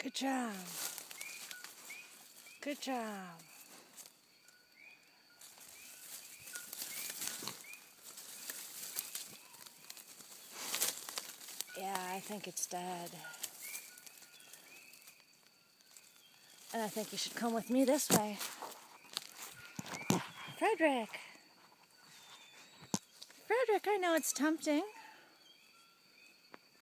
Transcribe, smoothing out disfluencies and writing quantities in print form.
Good job. Good job. Yeah, I think it's dead. And I think you should come with me this way. Frederick! Frederick, I know it's tempting.